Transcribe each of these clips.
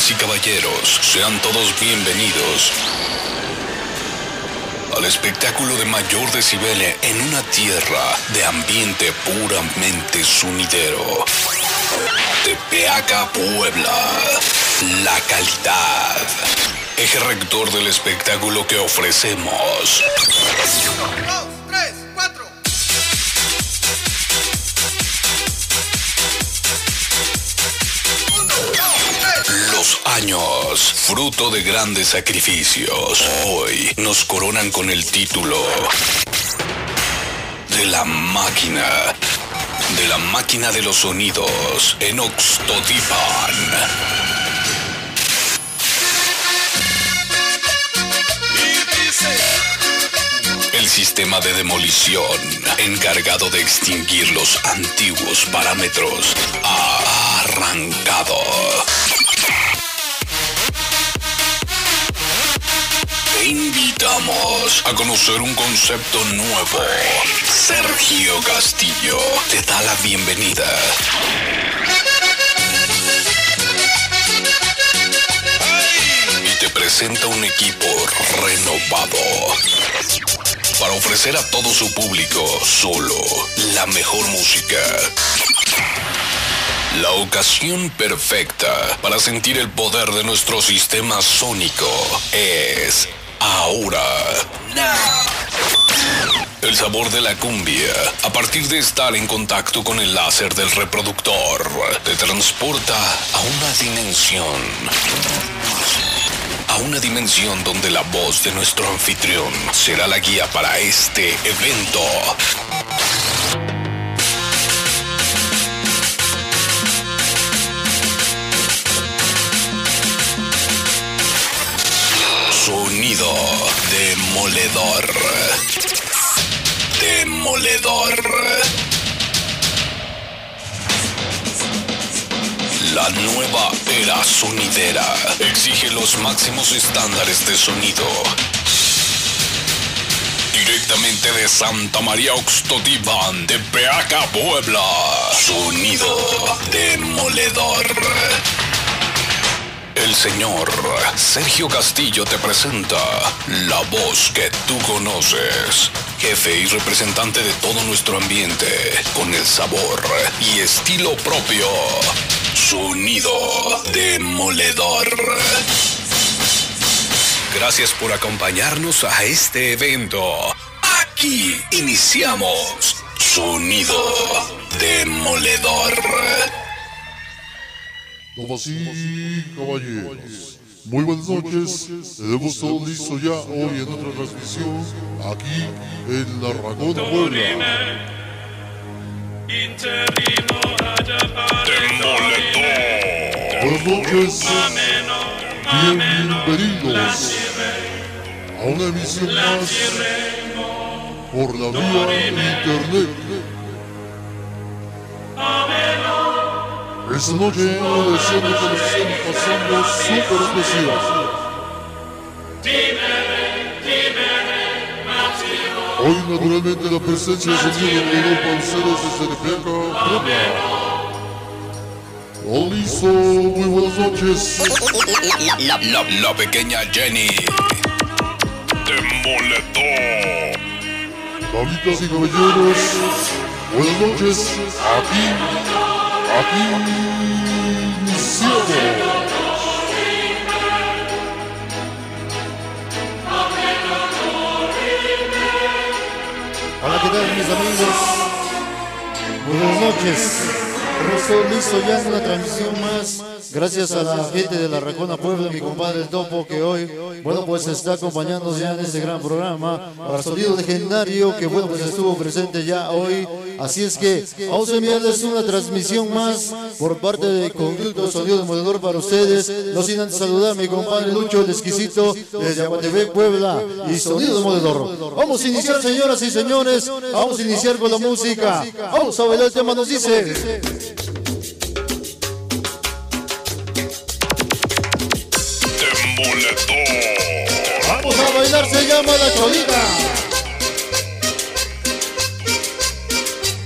Damas y caballeros, sean todos bienvenidos al espectáculo de mayor decibel en una tierra de ambiente puramente sonidero. Tepeaca, Puebla. La calidad. Eje rector del espectáculo que ofrecemos. 1, 2, 3, 4. Los años, fruto de grandes sacrificios, hoy nos coronan con el título de la máquina de los sonidos en Oxtotipan. El sistema de demolición encargado de extinguir los antiguos parámetros ha arrancado. Te invitamos a conocer un concepto nuevo. Sergio Castillo te da la bienvenida. Y te presenta un equipo renovado para ofrecer a todo su público solo la mejor música. La ocasión perfecta para sentir el poder de nuestro sistema sónico es ahora. El sabor de la cumbia, a partir de estar en contacto con el láser del reproductor, te transporta a una dimensión donde la voz de nuestro anfitrión será la guía para este evento. Sonido demoledor. La nueva era sonidera exige los máximos estándares de sonido. Directamente de Santa María Oxtotipan, de Tepeaca, Puebla. Sonido demoledor. El señor Sergio Castillo te presenta la voz que tú conoces. Jefe y representante de todo nuestro ambiente, con el sabor y estilo propio. Sonido demoledor. Gracias por acompañarnos a este evento. Aquí iniciamos Sonido demoledor. Damas y caballeros, muy buenas noches. Tenemos todo listo ya hoy en otra transmisión aquí en La Racona, Puebla. Buenas noches, bienvenidos a una emisión más por la vía internet. Esta noche una edición que nos están pasando súper especial. Hoy naturalmente la presencia de sonido demoledor para ustedes desde Tepeaca, Puebla. Listo, muy buenas noches. La pequeña Jenny. Demoledor. Damitas y caballeros, buenas noches. Aquí iniciamos. Hola, ¿qué tal, mis amigos? Buenas noches. Estoy listo ya en una transmisión más. Gracias a la gente de La Racona, Puebla, mi compadre el Topo, que hoy, bueno, pues está acompañándonos ya en este gran programa para Sonido Legendario, que bueno, pues estuvo presente ya hoy. Así es que vamos a enviarles una transmisión más por parte de Conducto Sonido Demoledor para ustedes. No sin antes saludar a mi compadre Lucho, el exquisito, desde Aguatepec, Puebla, y Sonido Demoledor. Vamos a iniciar, señoras y señores, vamos a iniciar con la música. Vamos a bailar, el tema nos dice... Vamos a bailar, se llama La Cholita.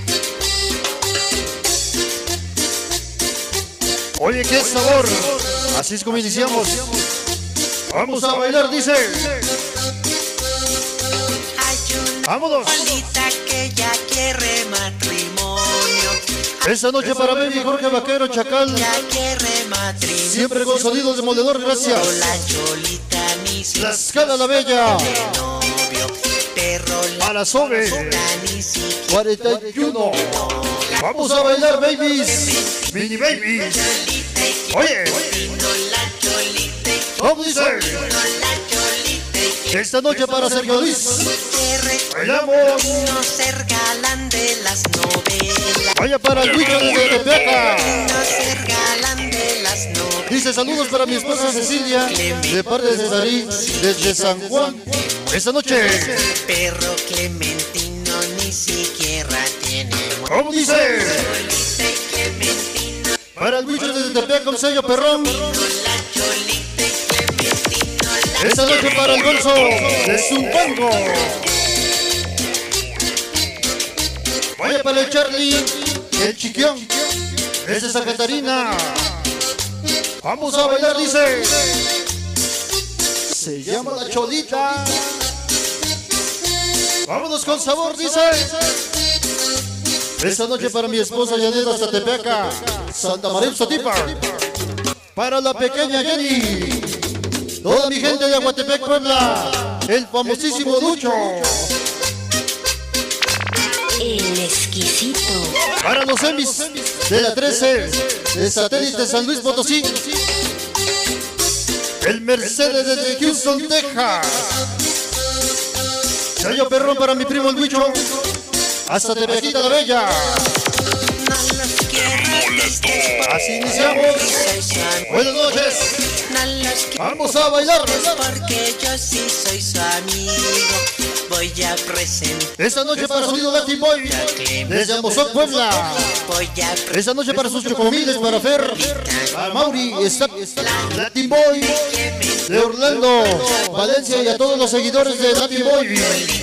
Oye, qué sabor. Así es como iniciamos. Vamos a bailar, dice. Vámonos. Que ya quiere matrimonio. Esta noche para Baby Jorge Vaquero Chacal. Ya quiere matrimonio. Siempre con sonidos demoledor, gracias. La Cholita ni La Escala La Bella. novio. Perro la A la Sobe. ni siquiera 41. Vamos a bailar, babies. Mini babies. Oye. la Cholita. ¿Cómo dice? La Cholita. Esta noche para Sergio Luis. Que Bailamos. no ser galán de las novelas. Vaya para el bicho desde Tepeaca. No ser galán de las novelas. Dice saludos para mi esposa Cecilia, de parte de Cesarí, desde San Juan. Esta noche. Perro Clementino ni siquiera tiene. ¿Cómo dice? Para el bicho desde Tepeaca, un sello perrón. Esta noche para el Gonzo de Zumpango. Vaya para el Charlie, el Chiquión, es de Santa Catarina. Vamos a bailar, dice. Se llama La Cholita. Vámonos con sabor, dice. Esta noche para mi esposa Janet hasta Tepeaca, Santa María Sotipa. Para la pequeña Jenny. Toda mi gente de Aguatepec, Puebla. El famosísimo Lucho. El exquisito. Para los Emis de la 13, de Satélite San Luis Potosí. El Mercedes desde Houston, Texas. Sello perrón para mi primo el Huicho. Hasta Tepequita la Bella. No los quiero. Así iniciamos. Buenas noches. No los quiero. Vamos a bailar. Porque yo sí soy su amigo. Voy a presentar. Esta noche para Sonido Latin Boy. Desde Amozoc, Puebla. Voy a Esta noche para sus chocomiles, para Fer, para Mauri, está Latin Boy, de Orlando, Valencia y a todos los seguidores de Latin Boy.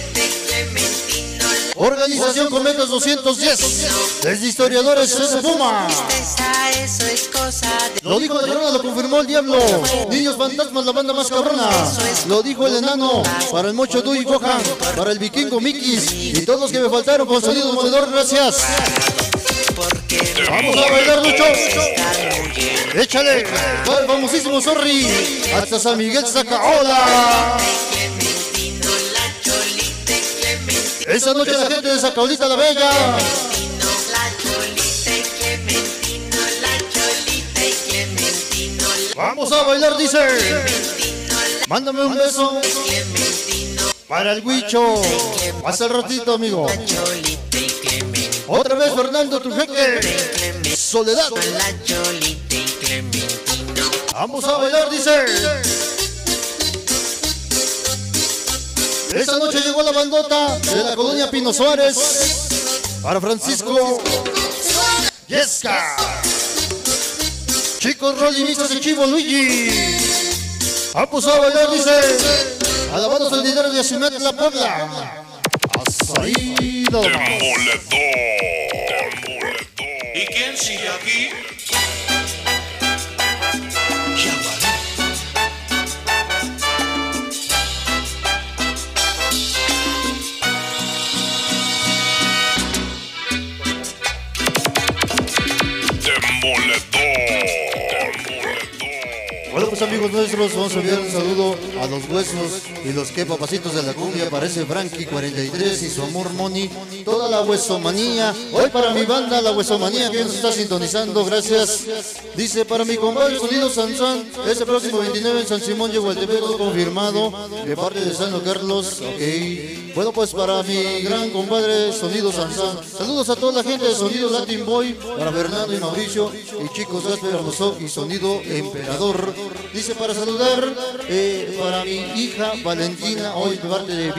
Organización Cometas 210, desde Historiadores S. Puma. Eso es cosa de. Lo dijo la Llorona, lo confirmó el Diablo. Niños Fantasmas, la banda más cabrona. Lo dijo el Enano, para el Mocho Du y Gohan, para el Vikingo Mikis y todos los que me faltaron con sonido moledor, gracias. Vamos a bailar, Lucho. Échale, para el famosísimo Sorry, hasta San Miguel Zacaola. Esa noche la gente de Zacaolita la Bella. Vamos a bailar, dice. Mándame un beso para el Huicho. Hasta el ratito, amigo. Otra vez Fernando tu jeque. Soledad. Vamos a bailar, dice. Esta noche llegó la bandota de la colonia Pino Suárez para Francisco Yesca. Chicos rollinistas de Chivo Luigi. Vamos a bailar, dice. Alabando el dinero de Acimetla, Puebla. Hasta ahí nomás. ¿Y quién sigue aquí? Bueno, pues amigos nuestros, vamos a enviar un saludo a los huesos y los que papacitos de la cumbia. Parece Frankie 43 y su amor Moni, toda la huesomanía. Hoy para mi banda, la huesomanía, que nos está sintonizando, gracias. Dice para mi compadre Sonido Sansán, este próximo 29 en San Simón llegó el Tepeco, confirmado, de parte de San Carlos. Ok. Bueno, pues para mi gran compadre Sonido Sansán, saludos a toda la gente de Sonido Latin Boy, para Fernando y Mauricio, y chicos Gasper Hermoso y Sonido Emperador. Dice para saludar para mi hija Valentina, hoy de parte de Vicky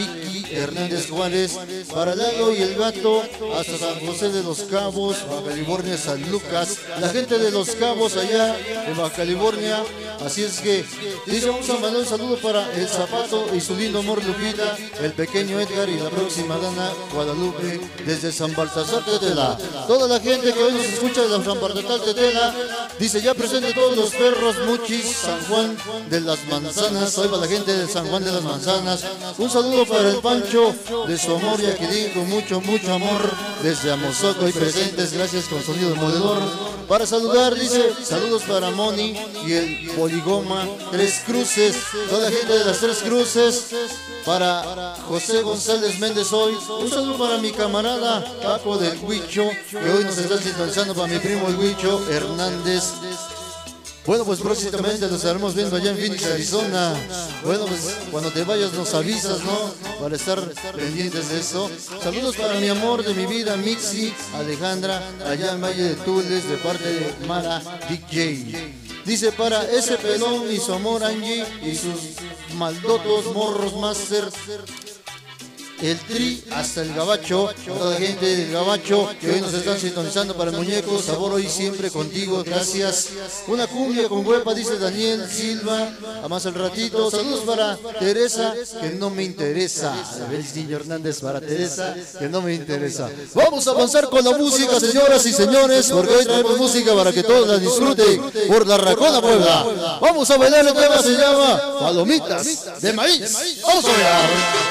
Hernández Juárez, para Lalo y el Gato, hasta San José de los Cabos, Baja California, San Lucas, la gente de los Cabos allá en Baja California. Así es que dice, vamos a mandar un saludo para el Zapato y su lindo amor Lupita, el pequeño Edgar y la próxima Dana Guadalupe desde San Baltasar Tetela. Toda la gente que hoy nos escucha de San Baltasar Tetela, dice, ya presente todos los perros, Muchis, San Juan de las Manzanas. Hoy para la gente de San Juan de las Manzanas, un saludo para el Pancho de su amor y aquí con mucho amor desde Amozoco y presentes, gracias con sonido demoledor. Para saludar, dice, saludos para Moni y el Poligoma Tres Cruces, toda la gente de las Tres Cruces, para José González Méndez hoy, un saludo para mi camarada Paco del Huicho, que hoy nos está sintonizando, para mi primo el Huicho Hernández. Bueno, pues próximamente nos estaremos viendo allá en Phoenix, Arizona. Bueno, pues cuando te vayas nos avisas, ¿no? Para estar pendientes de eso. Saludos para mi amor de mi vida, Mixi Alejandra, allá en Valle de Tules, de parte de Mara DJ. Dice, para ese pelón y su amor Angie y sus maldotos morros master, el Tri hasta el Gabacho, toda la gente del Gabacho que hoy nos están sintonizando, para el muñeco, sabor hoy siempre contigo, gracias. Una cumbia con huepa, dice Daniel Silva, a más al ratito. Saludos para Teresa, que no me interesa. Abelcillo Hernández para Teresa, que no me interesa. Vamos a avanzar con la música, señoras y señores, porque hoy traemos música para que todos la disfruten por la Racona Puebla. Vamos a bailar, el tema se llama Palomitas de Maíz. Vamos a bailar.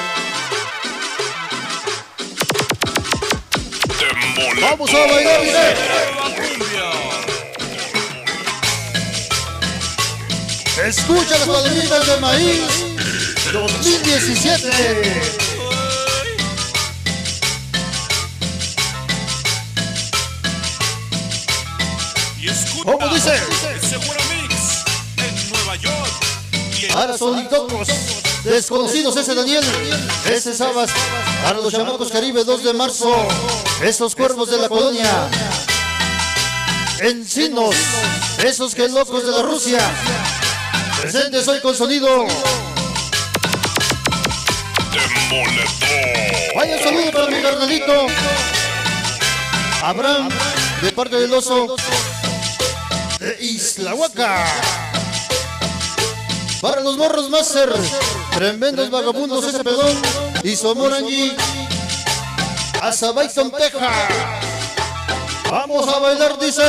Vamos a bailar, dice. Escucha las Palomitas de Maíz 2017. ¿Cómo dice? Para Solitocos desconocidos, ese Daniel, ese Sabas, para los chamacos Caribe 2 de marzo, esos cuervos de la colonia, Encinos, esos que locos de la Rusia, presentes hoy con sonido. Vaya un saludo para mi carnalito Abraham, de parte del Oso de Islahuaca. Para los morros Master, tremendos vagabundos, ese pedón y su amor Angie, hasta Bayton, Texas. Vamos a bailar, dice.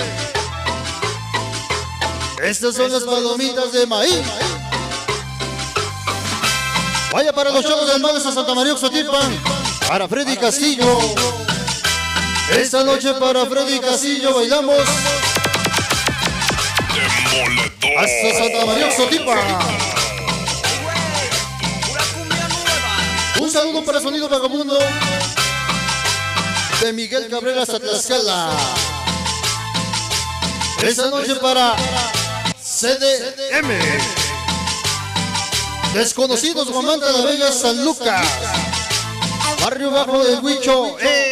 Estas son las Palomitas de Maíz. Vaya para los chavos del Mago de Santa María Oxotipan, para Freddy Castillo. Esta noche para Freddy Castillo bailamos hasta Santa María Oxotipan. Un saludo para Sonido Vagabundo de Miguel Cabrera hasta Tlaxcala. Esta noche para CDM, Desconocidos, Guamanta, La Bella, San Lucas, Barrio Bajo del Huicho.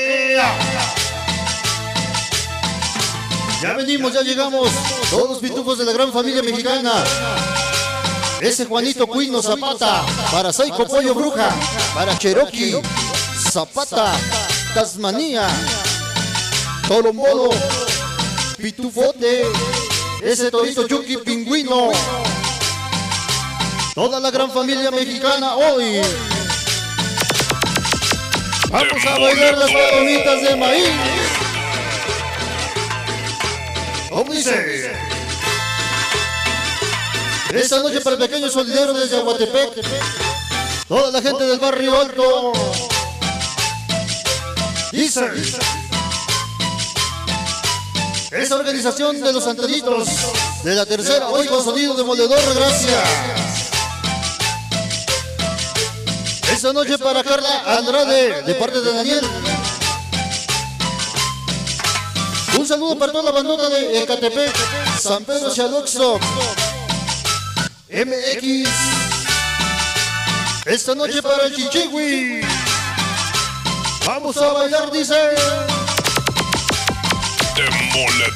Ya venimos, ya llegamos, todos los pitufos de la gran familia mexicana. Ese Juanito Cuino Zapata, para Saico Pollo Bruja, para Cherokee Zapata, Tasmania, Torombolo, Pitufote, ese Torito Chucky Pingüino, toda la gran familia mexicana hoy. Vamos a bailar las Palomitas de Maíz. ¿Cómo dice? Esta noche para el pequeño solidero desde Aguatepec, toda la gente del barrio alto. Dice, esa organización de los Santanitos de la tercera, hoy con sonido demoledor, gracias. Esta noche para Carla Andrade, de parte de Daniel. Un saludo para toda la bandota de Ecatepec, San Pedro Xaloxo, MX. Esta noche para el Chichigui. Vamos a bailar, dice.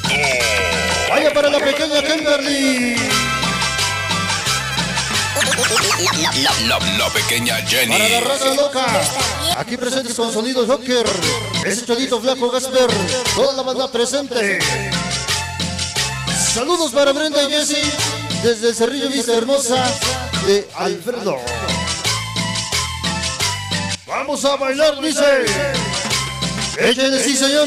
Vaya para la pequeña Kimberly. La pequeña Jenny. Para la raza loca, aquí presentes con sonido Joker, ese cholito flaco Gasper, toda la banda presente. Saludos para Brenda y Jessy, desde el Cerrillo Vista Hermosa de Alfredo. Vamos a bailar, dice. Échenle, sí señor.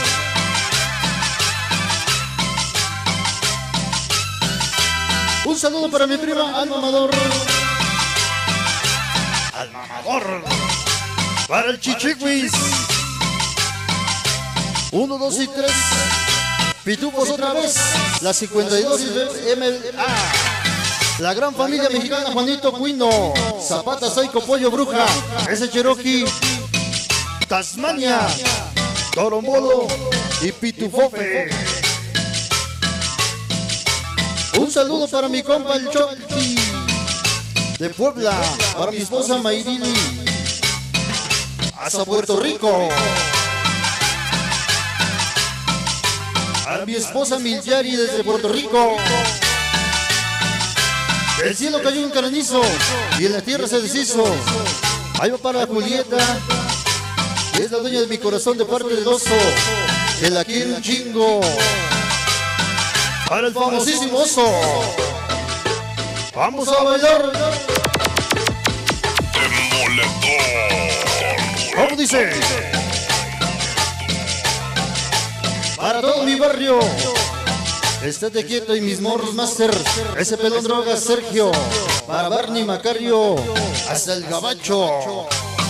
Un saludo para mi prima Alma Amador. Alma Amador. Para el Chichiquis. 1, 2 y 3. Pitufos otra vez. La 52 MLA. La gran familia mexicana Juanito Cuino. Zapata, Saico, Pollo, Bruja. Ese Cherokee. Tasmania. Torombolo y Pitufofe. Un saludo para mi compa el Chucky de Puebla, para mi esposa Mayrini, hasta Puerto Rico, para mi esposa Milyari desde Puerto Rico. Del cielo cayó un granizo y en la tierra se deshizo. Ahí va para Julieta, que es la dueña de mi corazón de parte del oso, que la quiere un chingo. Para el famosísimo oso. Vamos a bailar. ¿Cómo dice? Para todo mi barrio. Estate quieto y mis morros master. Ese pelón droga Sergio. Para Barney Macario. Hasta el gabacho.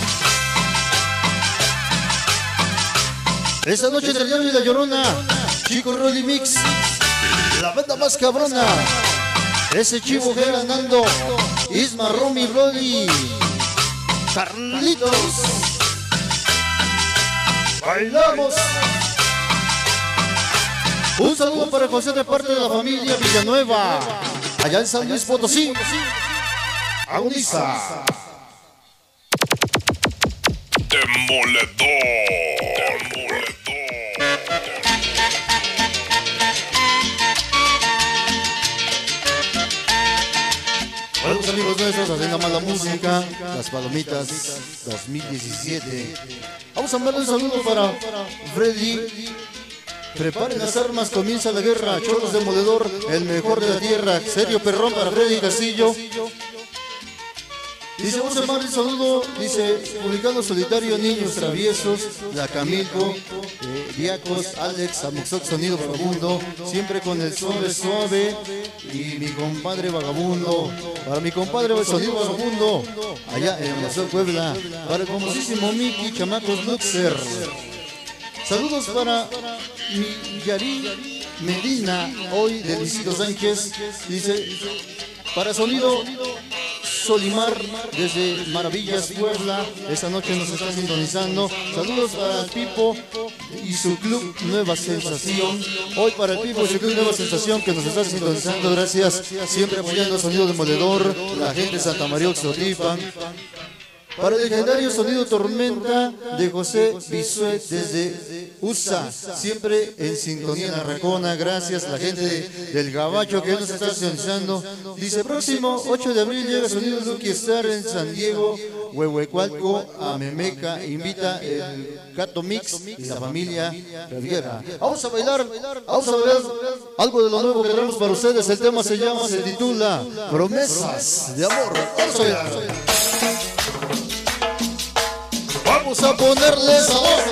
Esa noche del diablo y la llorona. Chico Rolly Mix. La banda más cabrona. Ese Chivo Gera Nando. Isma, Romy, Rolly. Carlitos. Bailamos. Un saludo para José de parte de la familia Villanueva, allá en San Luis Potosí. Agoniza. Demoledor. Bueno, los amigos nuestros haciendo más la música, las palomitas 2017. Vamos a mandar un saludo para Freddy. Preparen las armas, comienza la guerra. Cholos Demoledor, el mejor de la tierra. Serio perrón para Freddy Castillo. Dice, vamos a mandar un saludo. Dice, publicando solitario, niños traviesos, la Camilco, Diacos, Alex, Amuxoc, sonido vagabundo, siempre con el suave suave. Y mi compadre vagabundo, para mi compadre el sonido vagabundo, allá en Amuxoc, Puebla. Para el famosísimo Miki, chamacos Luxer. Saludos para mi Yari Medina, hoy de Luisito Sánchez. Dice, para sonido Solimar, desde Maravillas, Puebla. Esta noche nos está sintonizando. Saludos para el Pipo y su club Nueva Sensación. Hoy para el Pipo y su club Nueva Sensación que nos está sintonizando. Gracias, siempre apoyando el sonido Demoledor, la gente de Santa María Oxotipa. Para el legendario sonido Tormenta de José Bisuet desde USA, siempre en sintonía en la Racona. Gracias a la gente del Gabacho que nos está sintonizando. Dice, próximo 8 de abril llega sonido Lucky Star en San Diego, Huehuecualco, a Memeca. Invita el Gato Mix y la familia Riviera. Vamos a bailar algo de lo nuevo que tenemos para ustedes. El tema se titula Promesas de Amor. Vamos a bailar. Vamos a ponerle sabor.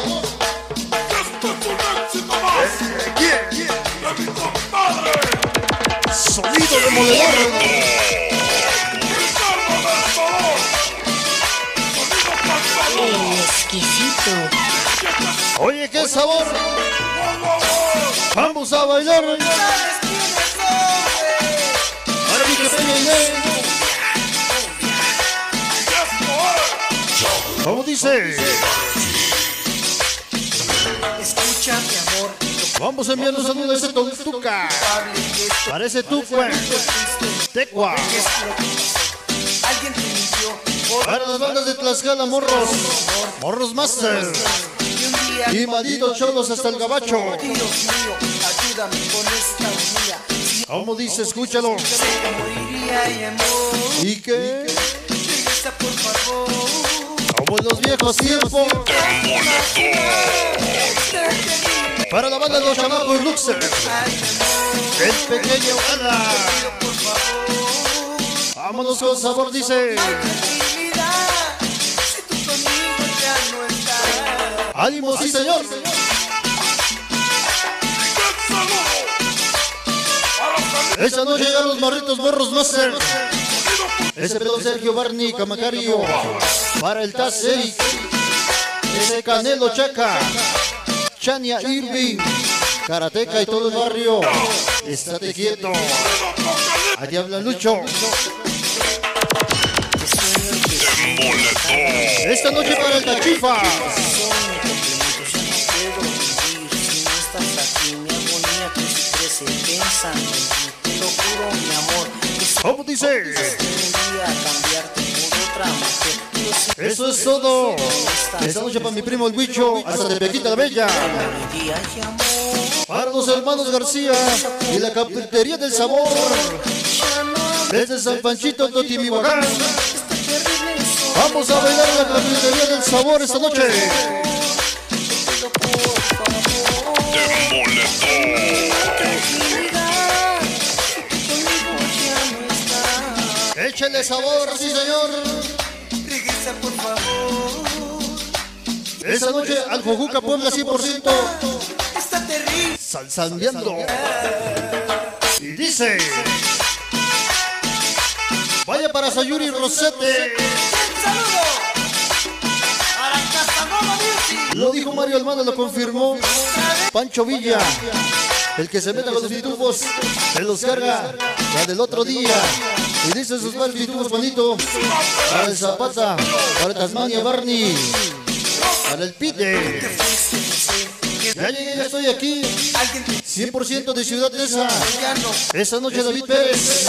Sonido Demoledor. Exquisito. Oye, qué sabor. Vamos a bailar. Para mi pequeña Inés. ¿Cómo dice? Escucha, mi amor. Vamos a enviar un saludo a ese Tuca. Para ese Tuca. Tecua. Alguien te mintió. Para las bandas de Tlaxcala, Morros Master. Y malditos cholos hasta el Gabacho. Dios mío, ayúdame con esta unidad. Como dice, escúchalo. ¿Y qué? Por favor. Como en los viejos tiempos. Para la banda de los chamacos Luxer. El pequeño Ana. Vámonos con sabor, dice. ¡Ánimo, sí, señor! Esa noche llegan los marritos morros Master. Ese pedo Sergio Barney Camacario. Para el Taz Eric. Ese Canelo Chaca. Chania Irving. Karateca y todo el barrio. Estate quieto. Allí habla Lucho. Esta noche para el Tachifa. ¿Cómo dice? Eso es todo. Esta noche para mi primo el Huicho, hasta de Pequita la Bella. Para los hermanos García y la Cafetería del Sabor. Desde San Panchito, Totimihuacán. Vamos a bailar en la Cafetería del Sabor esta noche. Échale sabor, sí señor. Regresa por favor. Esa noche al Jojuca Puebla 100%. Está terrible. Salsandeando. Y dice. Vaya para Sayuri Rosete. ¡Saludo! Para Casanova Music. Lo dijo Mario Almada, lo confirmó Pancho Villa. El que se meta con los pitufos, se los carga la del otro día. Y dice sus malos pitufos, bonito. Para el Zapata, para el Tasmania Barney, para el Pite. Ya llegué, ya estoy aquí. 100% de Ciudad Neza. Esa noche David Pérez.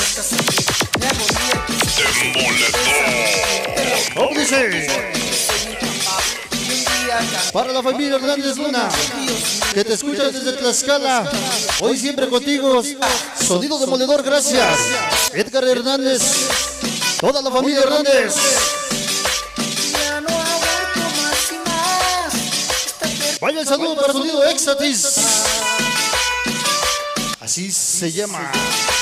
¿Cómo dice? Para la familia Hernández Luna, que te escucha desde Tlaxcala, hoy siempre contigo, Sonido Demoledor, gracias. Edgar Hernández, toda la familia Hernández. Vaya el saludo para Sonido Éxtasis, así se llama.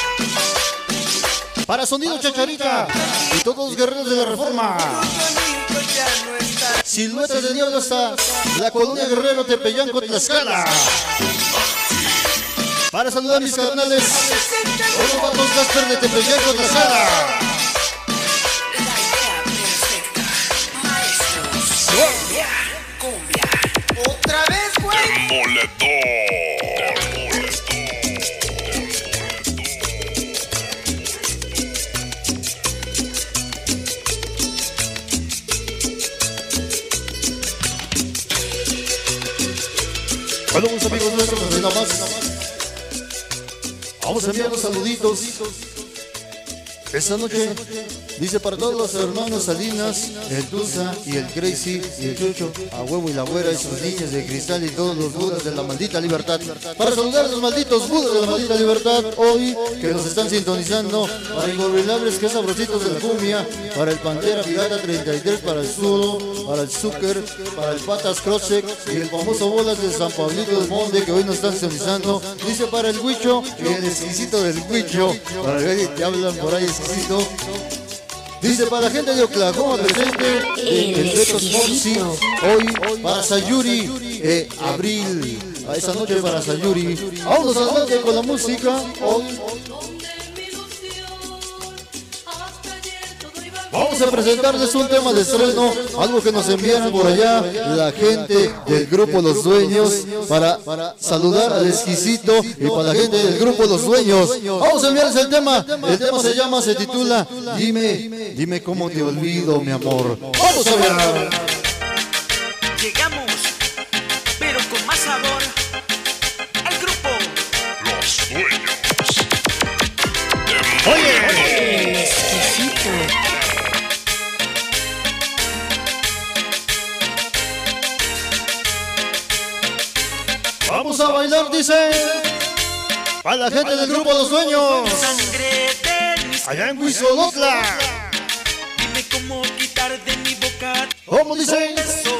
Para Sonido Chacharita y todos los guerreros de la Reforma. Siluetas de Diablo hasta la colonia Guerrero Tepeyanco, Tlaxcala. Para saludar a mis carnales, los vatos Gasper de Tepeyanco, Tlaxcala. Otra vez, güey. Bueno, unos amigos nuestros, así nada más. Vamos a enviar los saluditos. Esta noche dice para todos los hermanos Salinas, el Tusa y el Crazy y el Chucho, a Huevo y la Güera y sus niñas de cristal y todos los budas de la maldita libertad. Para saludar a los malditos budas de la maldita libertad hoy que nos están sintonizando. Para Ingolvilables, que es sabrositos de la cumbia. Para el Pantera Pirata 33, para el Sudo, para el Zucker, para el Patas Crossek y el famoso Bolas de San Pablito del Monte que hoy nos están sintonizando. Dice para el Huicho y el exquisito del Huicho. Para el que hablan por ahí exquisito. Dice para la gente de Oklahoma presente, el Beto Foxy, hoy para Sayuri, Abril, a esa noche para Sayuri. Vámonos adelante con la música, hoy. Vamos a presentarles un tema de estreno, algo que nos enviaron por allá la gente del grupo Los Dueños, para saludar al exquisito y para la gente del grupo Los Dueños. Vamos a enviarles el tema se titula Dime cómo te olvido, mi amor. Vamos a ver. Llegamos, pero con más sabor. El grupo Los Dueños. Oye, exquisito. vamos a bailar, dice. Para la gente del grupo Los Sueños. Sangre de mis Allá en Huizolotla. Dime cómo quitar de mi boca ¿Cómo dicen? besos.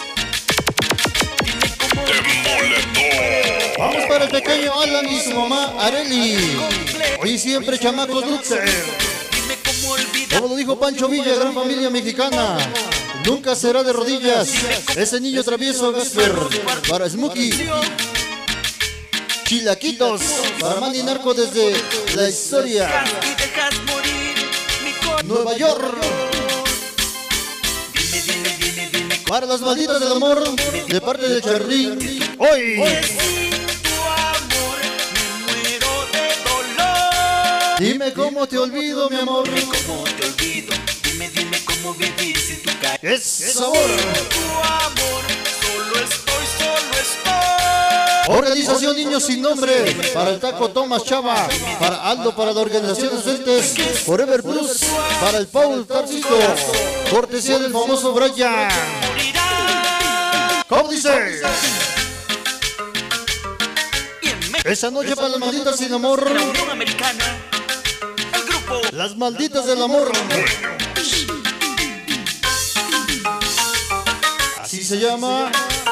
Dime cómo Demoledor. Vamos para el pequeño Alan y su mamá Areli. Hoy siempre chamacos Luxer. Dime cómo olvidar. Como lo dijo Pancho Villa, gran familia mexicana. Nunca será de rodillas. Ese niño travieso Gasper. Para Smokey. Chilaquitos. Para Manny Narco desde la historia. Y dejas morir mi corazón. Nueva York. Dime Para las malditas del amor. De parte de Charly. Hoy. sin tu amor me muero de dolor. Dime cómo te olvido, mi amor. ¿Cómo te olvido? Dime cómo vivir sin tu cariño. Es sabor. Tu amor, solo estoy. Organización Niños Sin Nombre. Para el Taco Tomás Chava. Para Aldo, para la organización Docentes. Forever Plus. Para el Paul Tarcito. Cortesía del famoso Brian. ¿Cómo dice? Esa noche para las malditas sin amor. La Unión Americana, el grupo Las malditas del amor. Así se llama.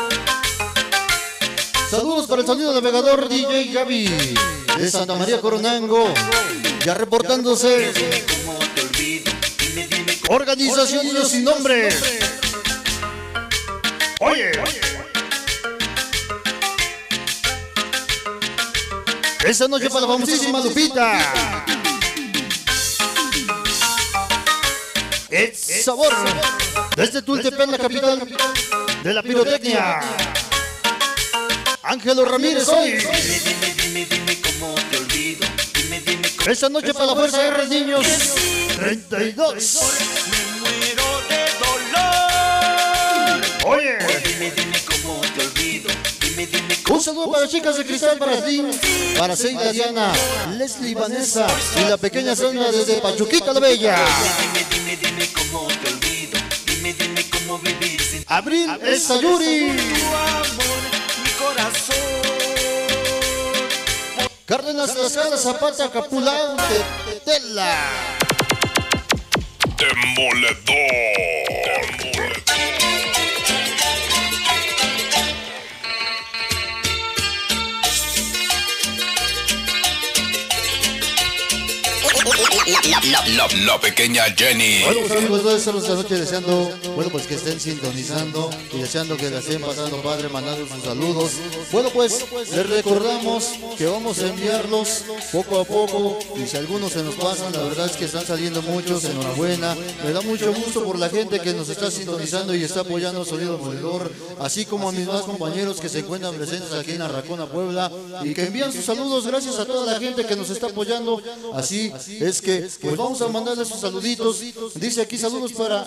Saludos para el sonido navegador DJ Gaby de Santa María Coronango. Ya reportándose. cómo te olvido. Dime Organización Niños Sin Nombre. Oye. Esa noche para la famosísima Lupita. Es sabor. Desde Tultepec, la capital de la pirotecnia. Ángelo Ramírez hoy. dime cómo te olvido. Dime cómo Esta noche para la Fuerza R Niños 32. me muero de dolor. Oye. Dime cómo te olvido. Dime cómo. Un saludo para chicas de cristal, para Slim, para Seida Diana, Leslie Vanessa y la pequeña Sandra desde Pachuquita la Bella. Dime cómo te olvido. Dime cómo vivir sin tu Abril Sayuri. amor, mi corazón. Cárdenas Lascada Zapata Capulán Tetela. Demoledor. La pequeña Jenny. Bueno, pues amigos, voy a estar esta noche deseando, bueno, pues que estén sintonizando y deseando que la estén pasando padre, mandando sus saludos. Bueno, pues les recordamos que vamos a enviarlos poco a poco y si algunos se nos pasan, la verdad es que están saliendo muchos, enhorabuena. Me da mucho gusto por la gente que nos está sintonizando y está apoyando Sonido Demoledor, así como a mis demás compañeros que se encuentran presentes aquí en Arracona, Puebla y que envían sus saludos. Gracias a toda la gente que nos está apoyando. Así es que pues vamos a mandarle sus saluditos. Dice aquí saludos para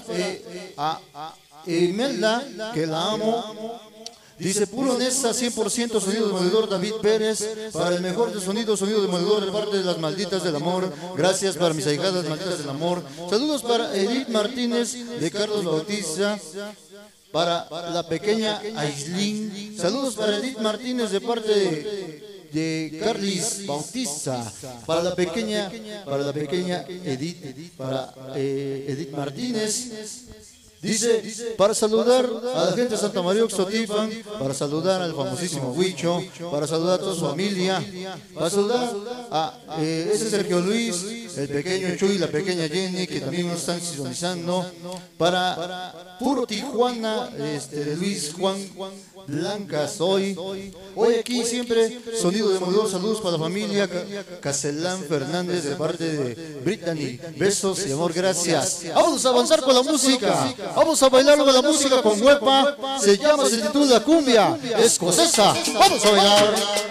Imelda, que la amo. Dice puro honesta, 100% Sonido Demoledor, David Pérez. Para el mejor de sonido Demoledor de parte de las malditas del amor. Gracias para mis ahijadas malditas del amor. Saludos para Edith Martínez de Carlos Bautista. Para la pequeña Aislin. Saludos para Edith Martínez de parte de Carlis Bautista, para la pequeña Edith, para Edith Martínez. Dice, para saludar a la gente de Santa María Oxotifan, para saludar al famosísimo Huicho, para saludar a toda su familia, para saludar a ese Sergio Luis, el pequeño Chuy, la pequeña Jenny, que también nos están sintonizando, para puro Tijuana, de Luis Juan Blancas hoy aquí siempre Sonido Demoledor. Saludos para la familia Castellán Fernández de parte de Brittany. Besos y amor, gracias. Vamos a avanzar con la música. Vamos a bailar con la música con Huepa. Se titula Cumbia Escocesa. Vamos a bailar.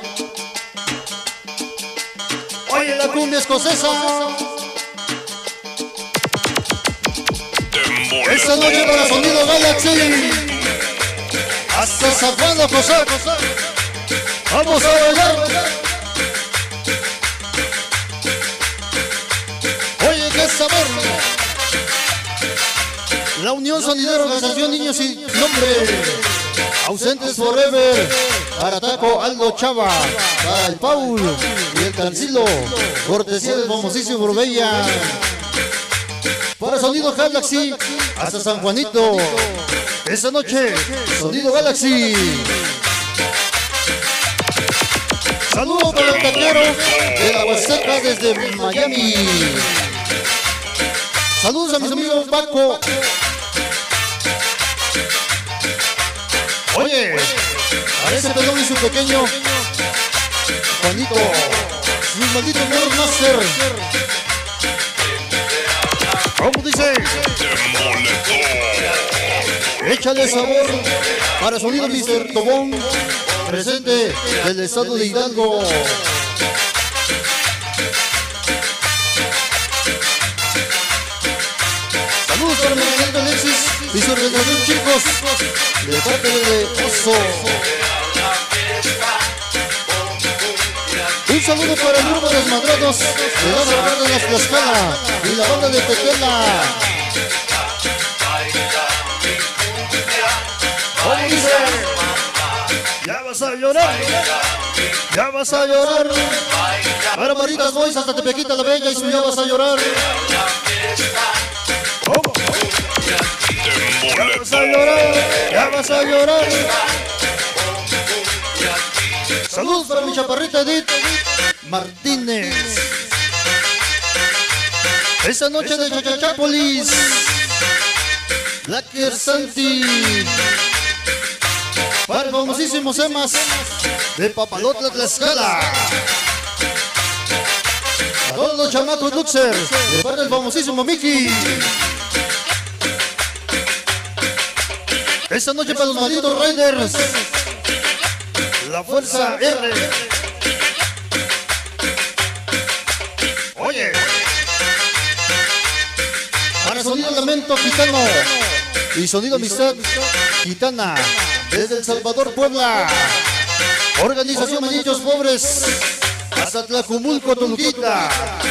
Oye, la cumbia escocesa. Esta noche para Sonido Galaxy. Hasta San Juan de José. Vamos a bailar. Oye, qué sabor. La Unión Sonidera, Organización Niños Sin Nombre. Ausentes Forever. Para Taco Aldo Chava. Para el Paul. Y el Tarsilo, cortesía del famosísimo Urbella. Para Sonido Galaxy, hasta San Juanito. Esta noche, Sonido Galaxy. Saludos para el taquero de la Huasteca desde Miami. Saludos a mis amigos Paco. Oye, a ese pelón y su pequeño Juanito, mi maldito World Master. ¿Cómo dice? Échale sabor para Sonido Mr. Tobón, presente del estado de Hidalgo. Saludos para Miguelito Alexis y su organización, chicos, de parte de Oso. Un saludo para el grupo de desmadrados de la banda de la Tlaxcala y la banda de Tequila. ¿Cómo dice? Ya vas a llorar, ya vas a llorar. Para Maritas Boys hasta Tepequita la Bella y su ya vas a llorar. ¿Cómo? Ya vas a llorar, ya vas a llorar. Saludos para mi chaparrita Edith Martínez. Esa noche de Chachachápolis, Blacker Santi. Para el famosísimo Semas de Papalotla, Tlaxcala. A todos los chamacos Luxer, de parte del famosísimo Mickey. Esta noche para los malditos Raiders, la Fuerza R. Oye, para Sonido Lamento Gitano y Sonido Amistad Gitana desde El Salvador, Puebla. Organización Manillos Pobres hasta Tlacumulco, Toluquita.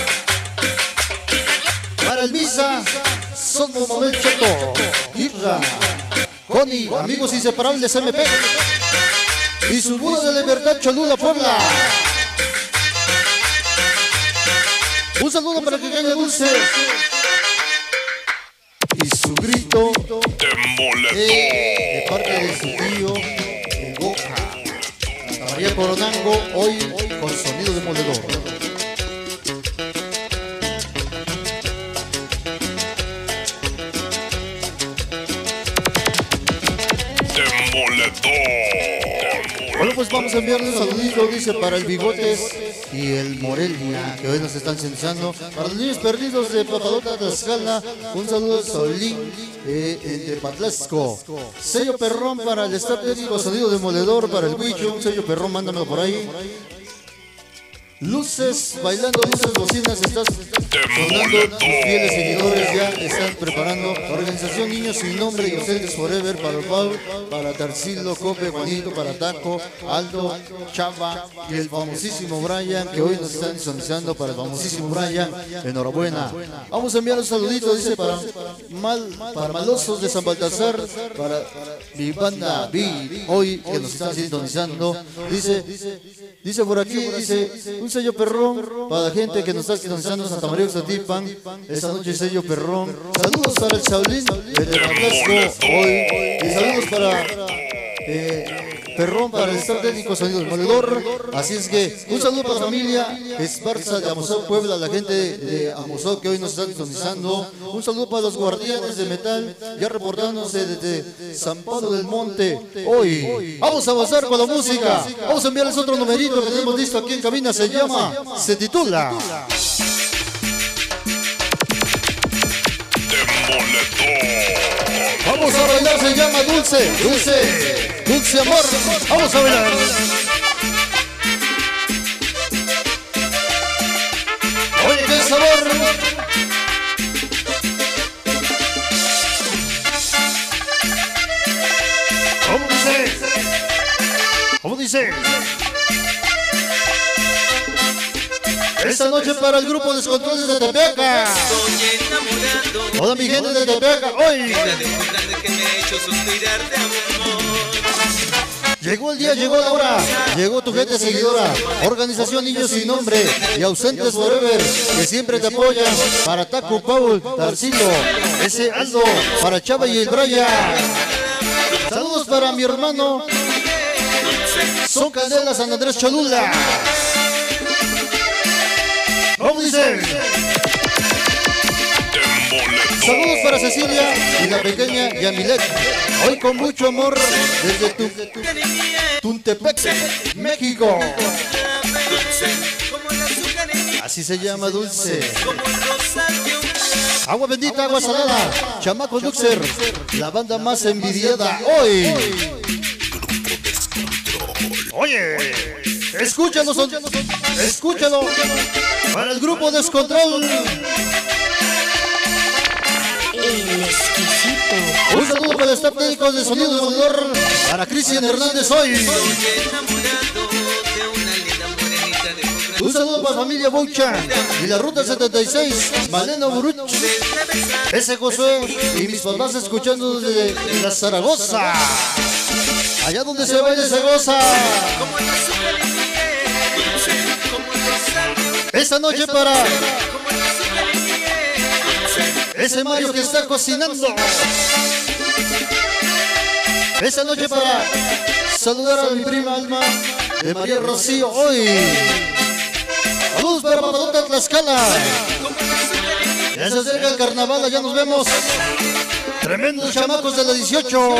Para el Misa, Somo Mamel Cheto, Irra, Connie, amigos inseparables MP. Y su Buda de Libertad, Cholula, Puebla. Un saludo para que gane Dulce. Y su grito de parte de su tío de Boca. Santa María Coronango, hoy con sonido demoledor. Bueno, pues vamos a enviarle un saludito, dice, para el Bigotes y el Morelia, que hoy nos están sintonizando. Para los niños perdidos de Papalota, Tlaxcala, un saludo a Solín de Patlasco. Sello perrón para el staff técnico, sonido demoledor para el Huicho, un sello perrón, mándamelo por ahí. Luces, bailando luces, bocinas, estás sonando, tus fieles seguidores ya están preparando. Organización Niños Sin Nombre y Docentes Forever para Paul, para Tarsilo, Cope, Juanito, para Taco, Aldo, Chava y el famosísimo Brian, que hoy nos están sintonizando. Para el famosísimo Brian, enhorabuena. Vamos a enviar un saludito, dice, para Malosos de San Baltasar, para mi banda B, hoy que nos están sintonizando. Dice por aquí, dice, un sello perrón para la gente que nos está sintonizando en Santa María Oxatipan. Esta noche sello perrón. Saludos para el Shaolin de Tabasco hoy. Y saludos para perrón para el staff técnico sonido demoledor. Así es que un saludo para la familia Esparza de Amozoc, Puebla, la gente de Amozoc que hoy nos está sintonizando. Un saludo para los guardianes de metal, ya reportándose desde San Pablo del Monte. Hoy vamos a avanzar con la música. Vamos a enviarles otro numerito que tenemos listo aquí en cabina. Se titula Vamos a bailar, se llama Dulce Amor. Vamos a bailar. Oye, qué sabor. ¿Cómo dice? ¿Cómo dice? Esta noche para el grupo Descontroles de Tepeaca. Toda mi gente de Tepeaca, hoy. Llegó el día, llegó la hora, llegó tu gente seguidora, Organización Niños Sin Nombre y Ausentes Forever, que siempre te apoyan, para Taco, Paul, Tarcilo, ese Aldo, para Chava y el Brian. Saludos para mi hermano, Son Candela, San Andrés Cholula. ¿Cómo dicen? Saludos para Cecilia y la pequeña Yamilet. Hoy con mucho amor desde Tuntepec, México. Así se llama Dulce. Agua bendita, agua salada. Chamaco Luxer, la banda más envidiada hoy. Oye, escúchalo, escúchalo. Para el grupo Descontrol. El exquisito. Un saludo para el staff técnico de Sonido de Moledor, para Cristian Hernández hoy. Un saludo para familia Boucha y la Ruta 76, Malena Buruch, ese Josué y mis papás escuchando desde la Zaragoza. Allá donde se baila se goza. Esta noche para ese Mario que está cocinando. Esta noche para saludar a mi prima Alma de María Rocío hoy. Saludos para Papalota Tlaxcala. Ya se acerca el carnaval, ya nos vemos. Tremendos chamacos de la 18.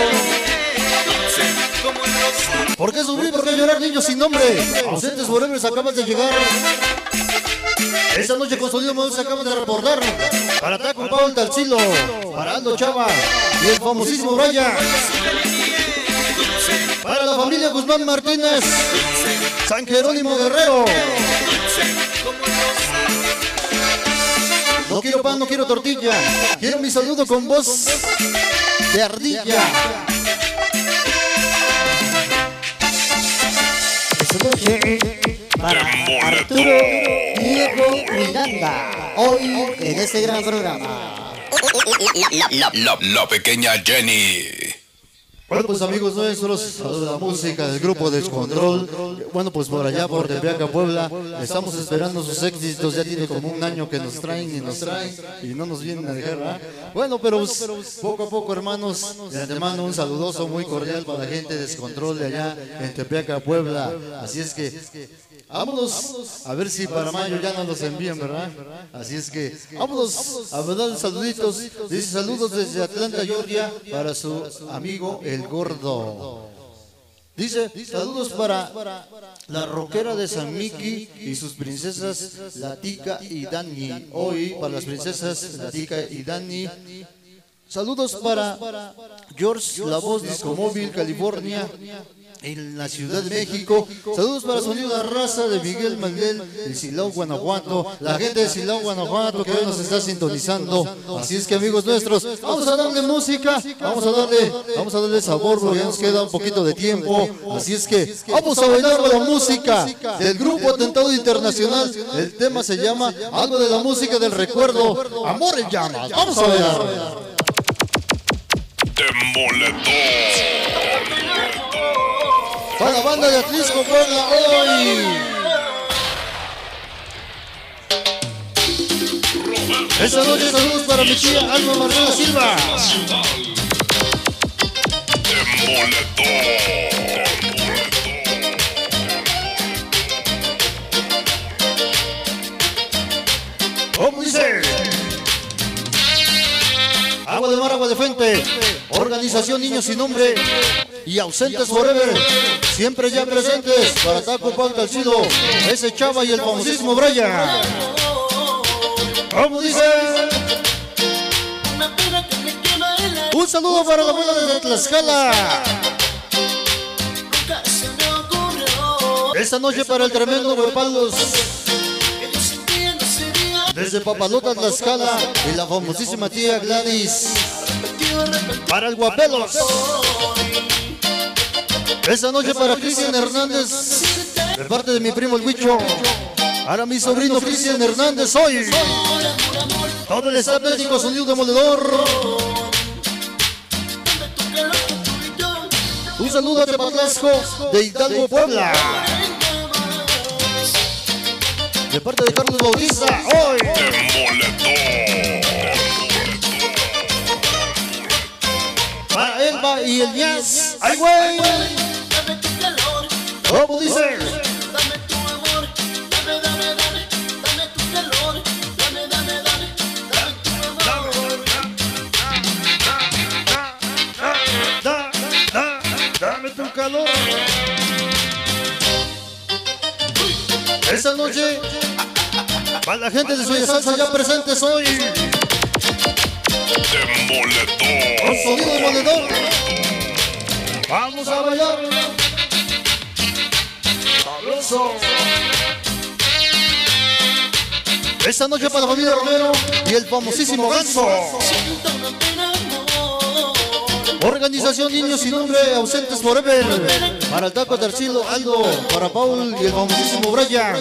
¿Por qué sufrir? ¿Por qué llorar, niños sin nombre? Ausentes forever acaban de llegar. Esta noche con Sonido Moledor se acaban de reportar. Para Taco, Paul, Talcilo, para Aldo Chava y el famosísimo Brian. Para la familia Guzmán Martínez, San Jerónimo Guerrero. No quiero pan, no quiero tortilla. Quiero mi saludo con voz de ardilla. Esta noche para Arturo Diego Miranda, hoy en este gran programa. La pequeña Jenny. Bueno, pues amigos nuestros, la música del grupo Descontrol. Bueno, pues por allá, por Tepeaca, Puebla, estamos esperando sus éxitos. Ya tiene como un año que nos traen y no nos vienen a dejar, ¿verdad? Bueno, pero pues, poco a poco, hermanos, de antemano un saludoso muy cordial para la gente de Descontrol de allá en Tepeaca, Puebla. Así es que vámonos a ver si para mayo ya nos los envían, ¿verdad? Así es que vámonos a mandar saluditos. Dice saludos desde Atlanta, Georgia, para su amigo El Gordo. Dice saludos para la rockera de San Miki y sus princesas Latica y Dani. Hoy para las princesas Latica y Dani. Saludos para George, la voz Discomóvil, California, en la Ciudad de México. Saludos para Sonido de la Raza de Miguel Manuel de Silao, Guanajuato. La gente de Silao, Guanajuato que hoy nos está sintonizando. Así es que amigos nuestros, vamos a darle música, vamos a darle sabor, porque ya nos queda un poquito de tiempo. Así es que vamos a bailar la música del grupo Atentado Internacional. El tema se llama Algo de la Música del Recuerdo, Amor en Llamas. Vamos a bailar. Para la banda de Atlisco, Puebla, hoy. Esta noche saludos para mi tía Alma Marcela Silva. ¿Cómo dice? Agua de mar, agua de fuente. Organización Niños Sin Nombre y Ausentes Forever, siempre ya presentes. Para Taco, Paul, Talcilo, ese Chava y el famosísimo Brian. ¿Cómo dice? Un saludo para la abuela de Tlaxcala. Esta noche para el tremendo Huepalos, desde Papalota, Tlaxcala, y la famosísima tía Gladys. Para el Guapelos. Esta noche para Cristian Hernández, de parte de mi primo el Huicho. Para mi sobrino Cristian Hernández hoy. Todo el staff técnico Sonido de Moledor. Un saludo a Tepatlasco de Hidalgo, Puebla. De parte de Carlos Bautista, hoy. Para Elba y el Jazz. ¡Ay, güey! ¿Cómo dice? Dame tu calor. Esta noche, para la gente de Soya Salsa ya presentes hoy. Un sonido demoledor. Vamos a bailar. Sabroso. Esta noche para la familia Romero y el famosísimo Ganso. Organización Niños Sin Nombre Ausentes Forever. Para el Taco Tercilo, Aldo. Para Paul y el famosísimo Brian.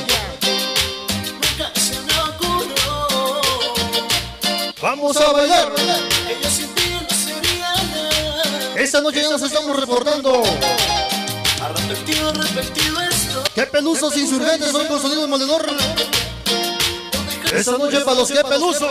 Vamos a bailar. Esta noche ya nos estamos reportando. ¡Qué pelusos insurgentes hoy con sonido demoledor! Esta noche para los que pelusos.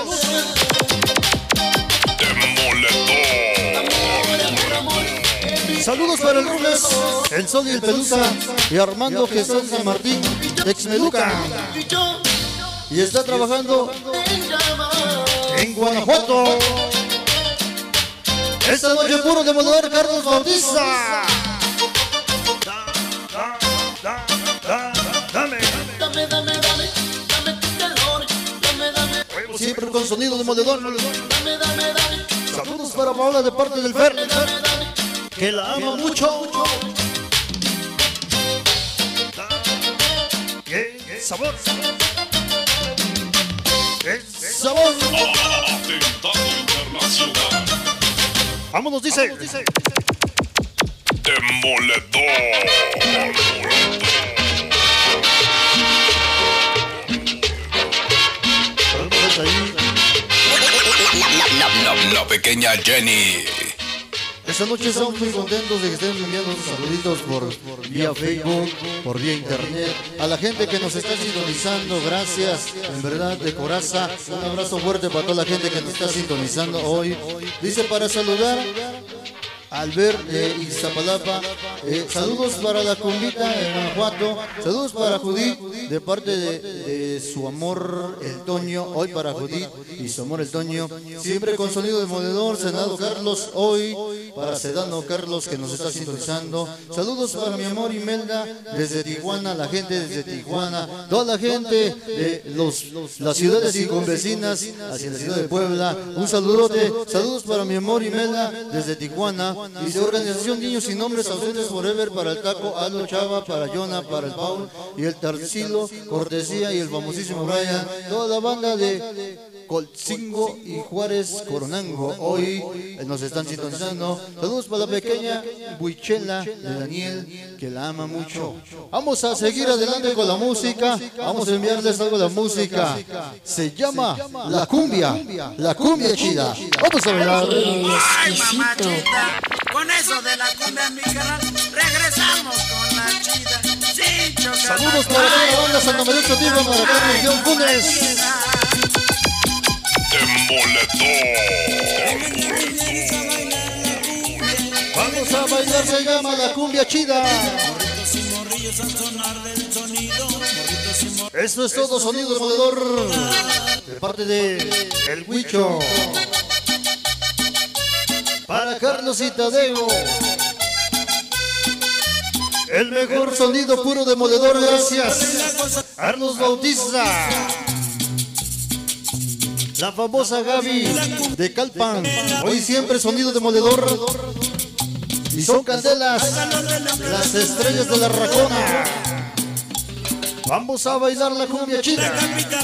Saludos para el Rules, el Sol y el Pelusa y Armando Jesús San Martín de Exmeluca. Y está trabajando en Guanajuato. Esta noche puro demoledor Carlos Bautista. Siempre con sonido demoledor. Saludos para Paola de parte del Fer, que la ama mucho. ¡Qué sabor! ¡Qué sabor! Vámonos, dice. La pequeña Jenny. Esta noche estamos muy contentos de que estén enviando sus saluditos por vía Facebook, por vía internet. A la gente que nos está sintonizando, gracias, en verdad, de coraza. Un abrazo fuerte para toda la gente que nos está sintonizando hoy. Dice para saludar Albert de Iztapalapa, saludos para la cumbita de Guanajuato, saludos para Judith de parte de su amor el Toño, hoy para Judith y su amor el Toño, siempre con sonido demoledor. Senado Carlos, hoy para Sedano Carlos que nos está sintonizando, saludos para mi amor Imelda desde Tijuana, la gente desde Tijuana, toda la gente de las ciudades circunvecinas hacia la ciudad de Puebla, un saludote, saludos para mi amor Imelda desde Tijuana. Y de Organización Niños Sin Nombres Ausentes Forever para el Taco, Aldo Chava, para Jonah, para el Paul y el Tarcilo, Cortesía y el famosísimo Brian, toda la banda de Colcingo y Juárez Coronango, hoy nos están sintonizando. Saludos para la pequeña Buichela de Daniel, que la ama mucho. Vamos a seguir adelante con la música, vamos a enviarles algo de la música. Se llama La Cumbia Chida. Vamos a bailar. Ay, mamachita, con eso de la cumbia en mi canal, regresamos con la chida. Sí, choca. Saludos para toda la banda San Domenico Tierra, para Carlos Guión Funes. Vamos a bailar, se llama La Cumbia Chida. Esto es todo, sonido demoledor de parte de El Huicho. Para Carlos y Tadeo, el mejor sonido puro demoledor, gracias. Carlos Bautista, la famosa Gaby de Calpan, hoy siempre sonido demoledor. Y son candelas, las estrellas de la Racona. Vamos a bailar la cumbia chida.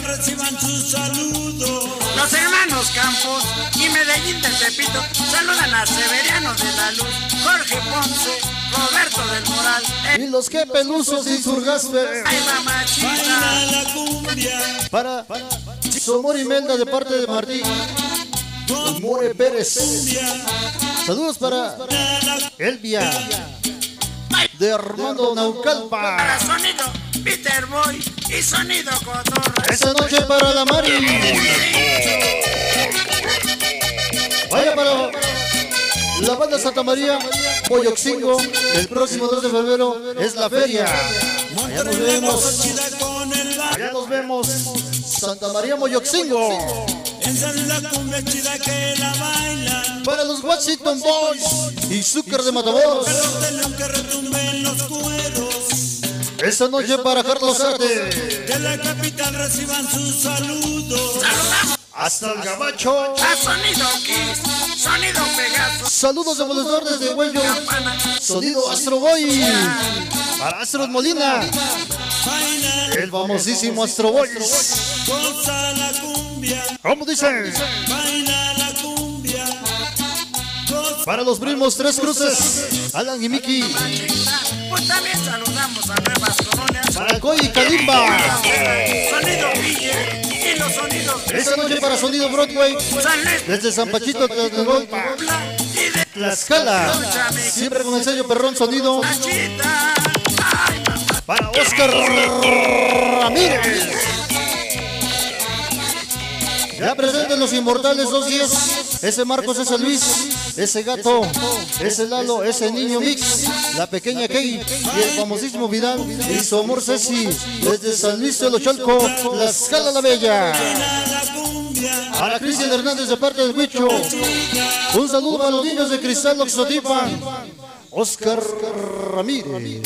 Los hermanos Campos y Medellín del Tepito saludan a Severiano de la Luz, Jorge Ponce, Roberto del Moral. Y los que pelusos y surgaspe. Ay, mamachita. Para su amor Imelda de parte de Martín More Pérez. Saludos para Elvia de Armando Naucalpa. Para sonido Peter Boy y sonido Cotorra. Esa noche para la Mari. Vaya para la banda Santa María Moyoxingo. El próximo 2 de febrero es la feria. Allá nos vemos. Allá nos vemos. Santa María Moyoxingo. Para los Washington Boys y Zúcar de Matamoros. Esta noche para Carlos Arte. De la capital reciban sus saludos. Hasta el Gabacho. A sonido Kiss, sonido Pegaso. Saludos de Moledor desde Huello. Sonido Astro Boy. Para Astros Molina. El famosísimo Astro Boy. Goza la cumbia. ¿Cómo dicen? Baila la cumbia. Para los primos Tres Cruces, Alan y Miki. Pues también saludamos a Nuevas Colonias. Para Coy y Kalimba. Sonido Ville y los sonidos Esta noche para Sonido Broadway. San Luis, Desde San Pachito, Tlaxcala. y de Tlaxcala. Siempre con el sello Perrón Sonido. Chita. Ay, mamá. Para Oscar Ramírez. Ya presenten los inmortales 2 días. Ese Marcos, ese Luis, ese Gato, ese Lalo, ese Niño Mix, la pequeña Key y el famosísimo Vidal y su amor Ceci. Desde San Luis de Lochalco, Tlaxcala la Bella. Para Cristian Hernández de parte del Huicho. Un saludo para los niños de Cristal Oxotipan. Oscar Ramírez.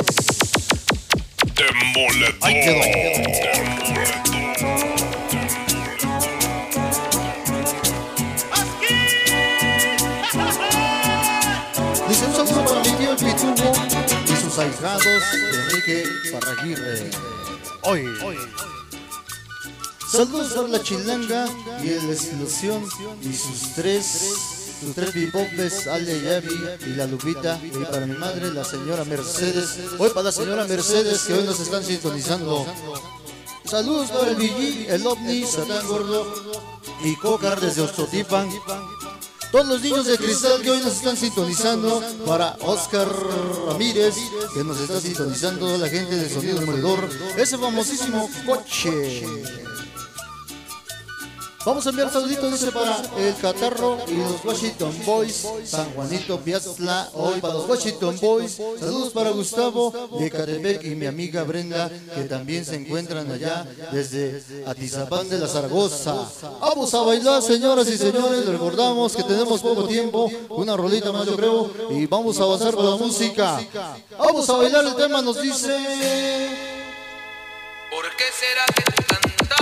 Ahí quedó. Dice un saludo para mi tío el Pitubo y sus ahijados Enrique Parraguirre. Hoy. Saludos para la Chilanga y la Explosión y sus tres bipopes, Ale Yavi y la Lupita. Y para mi madre, la señora Mercedes. Hoy para la señora Mercedes que hoy nos están sintonizando. Saludos para el Villí, el OVNI, Satán Gordo y Cocar desde Oxotipan. Todos los niños de Cristal que hoy nos están sintonizando. Para Oscar Ramírez, que nos está sintonizando. La gente de Sonido Demoledor. Ese famosísimo coche. Vamos a enviar saluditos, dice, para el Catarro y los Washington Boys, San Juanito Piazla, hoy para los Washington Boys. Saludos para Gustavo de Catepec y mi amiga Brenda, que también se encuentran allá desde Atizapán de la Zaragoza. Vamos a bailar, señoras y señores, les recordamos que tenemos poco tiempo, una rolita más yo creo, y vamos a avanzar con la música. Vamos a bailar, el tema nos dice... ¿Por qué será que tú cantas?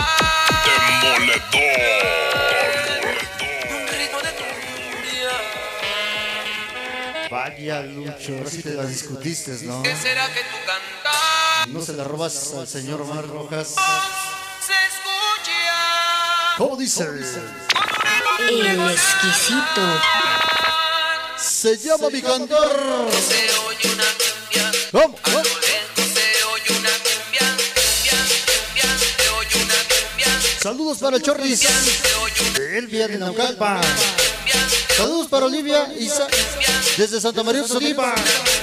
Vaya, Lucho, ahora sí te la discutiste, ¿no? ¿Qué será que tú cantas? No se la robas al señor Omar Rojas. Se escucha. ¿Cómo dice? El exquisito. Se llama Mi Cantar. Se oye una cumbia. ¿Cómo? A lo lejos se oye una cumbia. Cumbia, se oye una cumbia. Saludos para el Chorris. Elvia de Naucalpa. Saludos para Olivia Isa desde Santa María Oxotipan.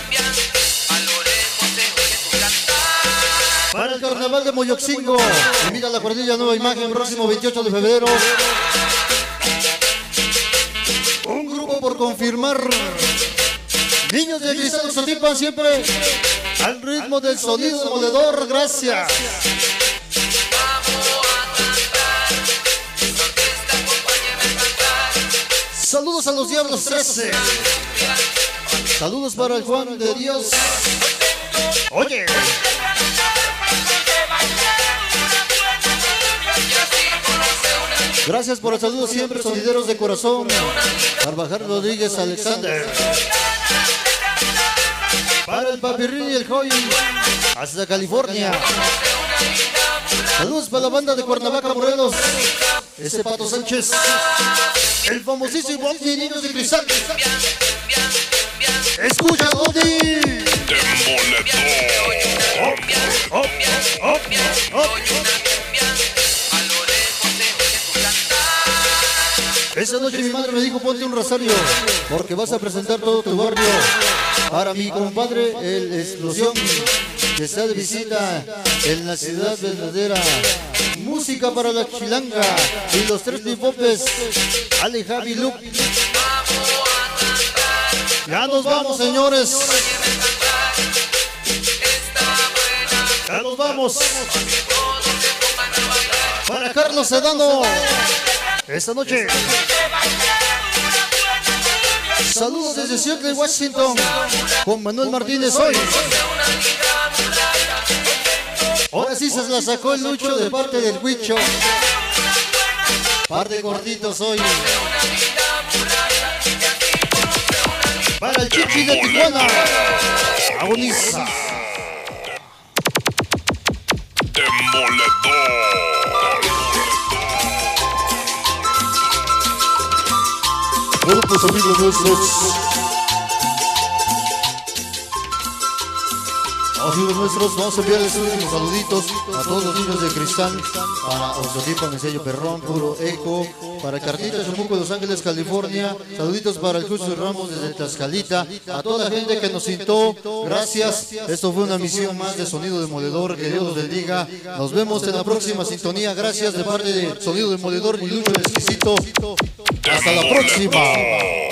Para el carnaval de Moyoxingo. Y mira la cuerdilla, nueva imagen, próximo 28 de febrero. Un grupo por confirmar. Niños de Cristal Oxotipan siempre al ritmo del sonido demoledor. Gracias. Saludos a los Diablos 13. Saludos para el Juan de Dios. Oye. Gracias por el saludo siempre, sonideros de corazón. Carvajal Rodríguez Alexander. Para el Papirrín y el Joy. Hasta California. Saludos para la banda de Cuernavaca, Morelos. Ese Pato Sánchez. El famosísimo OVNI, Niños de Cristal. Escucha, OVNI. Esa noche mi madre me dijo ponte un rosario porque vas a presentar todo tu barrio. Para mi compadre, el Explosión, que está de visita en la ciudad verdadera. Música para la chilanga y los tres bipopes, Ale, Javi, Luke. Ya nos vamos, señores. Ya nos vamos. Para Carlos Sedano, esta noche. Saludos desde Seattle, Washington, con Manuel Martínez hoy. Ahora sí se la sacó el Lucho de parte del Huicho. Par de gorditos hoy. Para el Chichi de Tijuana. Agoniza. Bueno, pues amigos nuestros, vamos a enviarles unos saluditos a todos los niños de Cristal, para Oxotipa, mi sello perrón, puro eco, para Cartita, Chamuco de Los Ángeles, California, saluditos para el Justo Ramos desde Tlaxcalita, a toda la gente que nos cintó, gracias, esto fue una misión más de Sonido Demoledor, que Dios los bendiga, nos vemos en la próxima sintonía, gracias de parte de Sonido Demoledor y Lucho el Exquisito, hasta la próxima.